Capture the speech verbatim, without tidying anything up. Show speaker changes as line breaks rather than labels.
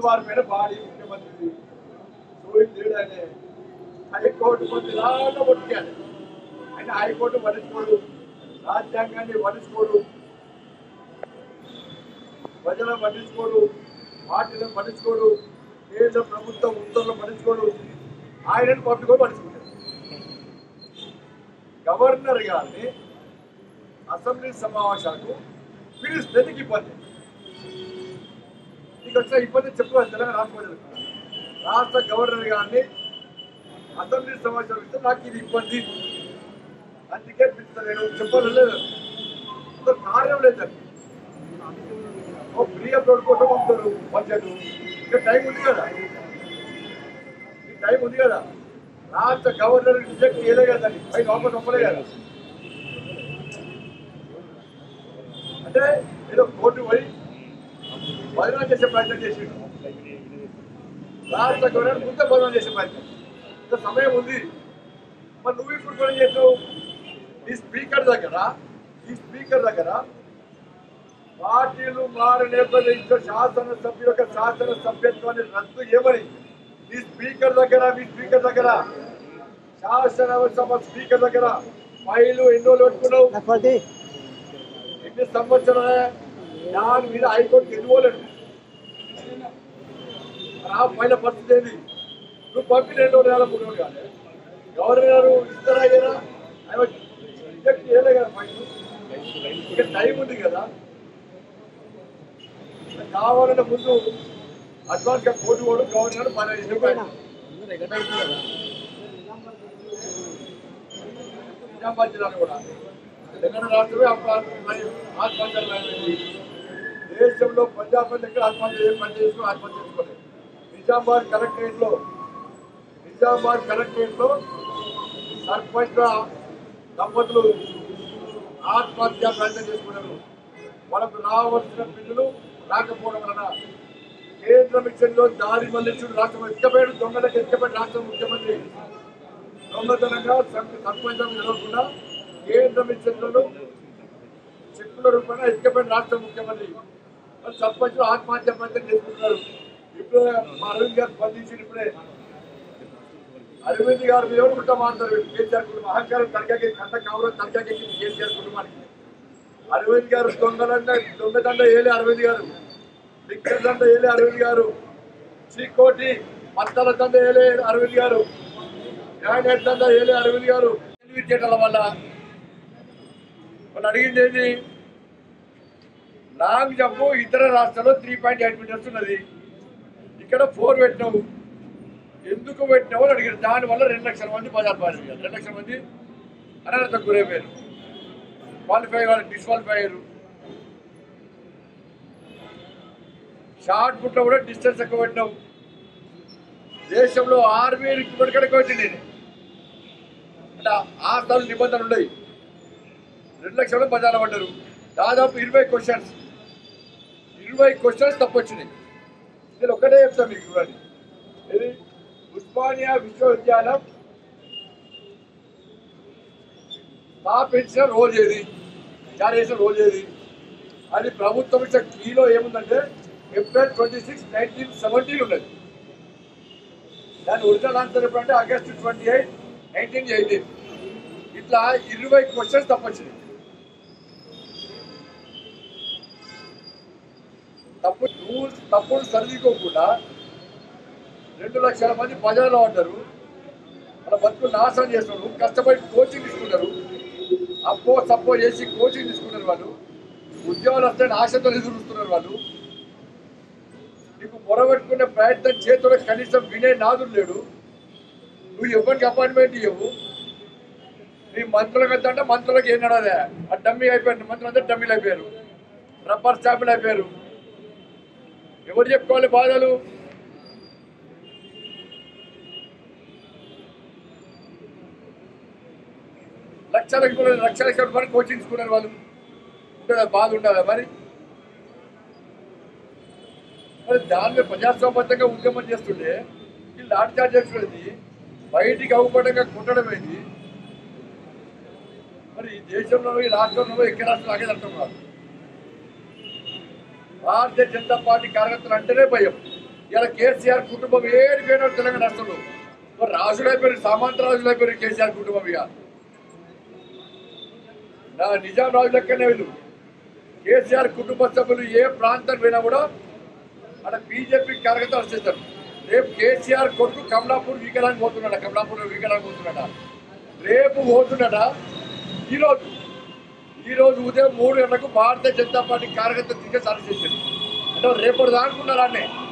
పారిపోయిన బాడీ ముఖ్యమంత్రి సోయి తేడానే హైకోర్టు మంది లాగా కొట్టాడు. ఆయన హైకోర్టు పట్టించుకోడు, రాజ్యాంగాన్ని పట్టించుకోడు, ప్రజలను పట్టించుకోడు, పార్టీలను పట్టించుకోడు, కేంద్ర ప్రభుత్వం ఉత్తర్వులను పట్టించుకోడు, ఆయనను పట్టుకొని పట్టించుకుంటాడు. గవర్నర్ గారిని అసెంబ్లీ సమావేశాలకు పిలిస్తే నీకు ఇబ్బంది. నీకు వచ్చిన ఇబ్బంది చెప్పుకోవాలి తెలంగాణ రాష్ట్ర ప్రజలకు. రాష్ట్ర గవర్నర్ గారిని అసెంబ్లీ సమావేశాలు ఇస్తే నాకు ఇది ఇబ్బంది, అందుకే పిలుస్తా నేను చెప్పాలి లేదు, కార్యం లేదండి. ఓ ప్రియ కోసం పంపుతారు బడ్జెట్, ఇంకా టైం ఉంది కదా, టైం ఉంది కదా. రాష్ట్ర గవర్నర్ రిజెక్ట్ చేయలే కదండి, పైన వాపస్ పంపలే కదా. అంటే ఏదో కోర్టు పోయి బదనాలు చేసే ప్రయత్నం చేసిండు. రాష్ట్ర గవర్నర్ ముందే బదనాలు చేసే ప్రయత్నం. ఇంత సమయం ఉంది, మరి నువ్వు ఇప్పుడు కూడా చేస్తావు. ఈ స్పీకర్ దగ్గర ఈ స్పీకర్ దగ్గర పార్టీలు మారి నేపథ్యంలో శాసనసభ్యుల యొక్క శాసన సభ్యత్వాన్ని రద్దు చేయమని ఈ స్పీకర్ దగ్గర మీ స్పీకర్ దగ్గర శాసనసభ స్పీకర్ దగ్గర ఫైలు ఎన్నో పెట్టుకున్నావు, ఎన్ని సంవత్సరాలు దాని మీద హైకోర్టుకి ఎన్నుకోలేడు. ఆ పైన పరిస్థితి ఏంది? నువ్వు పంపి రెండు నెలల మూడు రోజులు కాదు, గవర్నర్ గారు ఇస్తారా అయ్యారా రిజెక్ట్ చేయలే కదా. ఫైన్ ఇంకా టైం ఉంది కదా, కావాలంటే ముందు అడ్వాన్స్ గా కోర్టు కూడా గవర్నర్ మన నిజామాబాద్ జిల్లాలో కూడా తెలంగాణ రాష్ట్రమే ఆత్మహత్యలు. దేశంలో ప్రజాపతి ఎక్కడ ఆత్మహత్య ఏ పని చేసుకుని ఆత్మహత్య చేసుకోలేదు. నిజామాబాద్ కలెక్టరేట్ లో నిజామాబాద్ కలెక్టరేట్ లో సర్పంచ్ దంపతులు ఆత్మహత్య ప్రయత్నం చేసుకున్నారు. వాళ్ళకు రావాల్సిన బిల్లులు రాకపోవడం వలన కేంద్ర మిషన్లో దారి మళ్లించుడు రాష్ట్రం ఎక్కబోయాడు. దొంగలకు ఎక్కబడి రాష్ట్ర ముఖ్యమంత్రి దొంగతనంగా సర్పంచ్ నిలవకుండా కేంద్ర మిషన్లను చెక్కుల రూపంగా ఎక్కబడి రాష్ట్ర ముఖ్యమంత్రి సర్పంచ్ ఆత్మహత్య ప్రయత్నం చేసుకుంటున్నారు. ఇప్పుడు మా అరవింద్ గారు స్పందించి ఇప్పుడే అరవింద్ గారు మీద కూడా మాట్లాడారు. కేసీఆర్ కుటుంబం అహంకారం తనకాకి కంట కావడం తనకాకి కేసీఆర్ కుటుంబానికి. అరవింద్ గారు దొంగలంట దొంగదండ ఏలే అరవింద్ గారు, లిక్కర్ దండ ఏలే అరవింద్ గారు, చీకోటి మత్తల దండ ఏలే అరవింద్ గారు, న్యాయనేట్ దండ ఏలే అరవింద్ గారు. తెలివితేటల వల్ల మనం అడిగింది ఏంటి? లాంగ్ జంప్ ఇతర రాష్ట్రాల్లో త్రీ పాయింట్ ఎయిట్ మీటర్స్ ఉన్నది, ఇక్కడ ఫోర్ పెట్టినావు, ఎందుకు పెట్టినావు అని అడిగారు. దానివల్ల రెండు లక్షల మంది బజార్ పారిపోయారు. రెండు లక్షల మంది అనర్హతకు గురైపోయారు, క్వాలిఫై వాళ్ళు డిస్క్వాలిఫై అయ్యారు. షార్ట్ పుట్లో కూడా డిస్టెన్స్ ఎక్కువ పెట్టినావు. దేశంలో ఆర్మీ రిక్రూట్మెంట్ కనుక పెట్టింది అంటే ఆ స్థాయి నిబంధనలు ఉన్నాయి. రెండు లక్షల బజార్లో పడ్డారు. దాదాపు ఇరవై క్వశ్చన్స్ ఇరవై క్వశ్చన్స్ తప్పు వచ్చినాయి. నేను ఒక్కటే చెప్తాను మీకు చూడండి. ఇది ఉస్మానియా విశ్వవిద్యాలయం స్థాపించిన రోజు ఏది, జారీ చేసిన రోజు ఏది? అది ప్రభుత్వం ఇచ్చిన కీలో ఏముందంటే April twenty six nineteen seventeen ఉన్నది. దాని ఒరిజినల్ ఆన్సర్ ఎప్పుడంటే August twenty eight nineteen eighteen. ఇట్లా ఇరవై క్వశ్చన్స్ తప్పొచ్చినాయి. తప్పు రూల్స్ తప్పుడు సరిదికోకుండా రెండు లక్షల మంది ప్రజల్లో ఉంటారు. వాళ్ళ బతుకులు నాశనం చేస్తున్నారు. కష్టపడి కోచింగ్ తీసుకుంటారు, అప్పో సప్పో చేసి కోచింగ్ తీసుకుంటారు. వాళ్ళు ఉద్యోగాలు వస్తాయని ఆశతో ఎదురు చూస్తున్నారు. వాళ్ళు నీకు మొరబెట్టుకునే ప్రయత్నం చేతుల్లో కనీసం వినే నాదుడు లేడు. నువ్వు ఎవరికి అపాయింట్మెంట్ ఇవ్వవు. నీ మంత్రులకు అంటే మంత్రులకు ఏం నడదే, ఆ డమ్మీ అయిపోయారు. మంత్రులు అందరూ డమ్మీలు అయిపోయారు, రబ్బర్ స్టాంపులు అయిపోయారు. ఎవరు చెప్పుకోవాలి బాధలు? లక్షలకు లక్షల వరకు కోచింగ్ తీసుకున్నారు వాళ్ళు. ఉంటుందా బాధ? ఉంటుందా మరి? మరి దాని ప్రజాస్వామ్యంగా ఉద్యమం చేస్తుంటే వీళ్ళు లాఠీ చార్జ్ చేసుకునేది, బయటికి అవపడంగా కుట్టడం ఏంటి? మరి ఈ దేశంలో ఈ రాష్ట్రంలో ఎక్కడ రాష్ట్రం ఆగేది అర్థం కాదు. భారతీయ జనతా పార్టీ కార్యకర్తలు అంటేనే భయం. ఇలా కేసీఆర్ కుటుంబం ఏడిపోయినా తెలంగాణ రాష్ట్రంలో రాజులు అయిపోయారు, సామంత రాజులు అయిపోయారు కేసీఆర్ కుటుంబం. ఇక నా నిజాం రాజు లెక్కనే వీళ్ళు. కేసీఆర్ కుటుంబ సభ్యులు ఏ ప్రాంతం పోయినా కూడా అక్కడ బీజేపీ కార్యకర్తలు చేస్తారు. రేపు కేసీఆర్ కొడుకు కమలాపూర్ వీకడానికి పోతున్నాడ, కమలాపూర్ వీకడానికి పోతున్నాడ, రేపు పోతున్నాడ. ఈరోజు ఈరోజు ఉదయం మూడు గంటలకు భారతీయ జనతా పార్టీ కార్యకర్తలు దిగే సార్ చేశారు. అంటే రేపటి దానుకున్నారు అన్నే